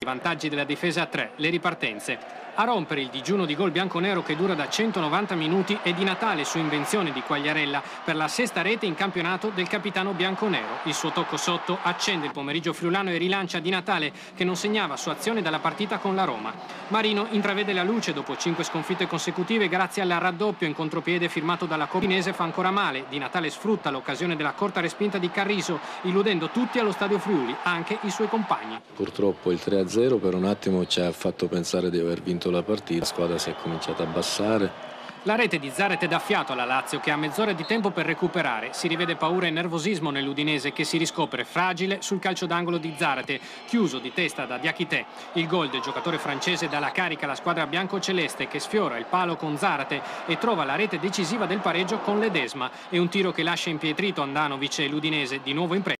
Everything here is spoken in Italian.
vantaggi della difesa a 3, le ripartenze. A rompere il digiuno di gol bianconero che dura da 190 minuti è Di Natale su invenzione di Quagliarella per la sesta rete in campionato del capitano bianconero. Il suo tocco sotto accende il pomeriggio friulano e rilancia Di Natale che non segnava sua azione dalla partita con la Roma. Marino intravede la luce dopo 5 sconfitte consecutive grazie al raddoppio in contropiede firmato dalla Copinese fa ancora male. Di Natale sfrutta l'occasione della corta respinta di Carriso illudendo tutti allo stadio Friuli, anche i suoi compagni. Purtroppo il 3-0 per un attimo ci ha fatto pensare di aver vinto la partita, la squadra si è cominciata a abbassare. La rete di Zarate dà fiato alla Lazio che ha mezz'ora di tempo per recuperare. Si rivede paura e nervosismo nell'Udinese che si riscopre fragile sul calcio d'angolo di Zarate, chiuso di testa da Diakité. Il gol del giocatore francese dà la carica alla squadra biancoceleste che sfiora il palo con Zarate e trova la rete decisiva del pareggio con Ledesma. E un tiro che lascia impietrito Andanovic e l'Udinese di nuovo in preda.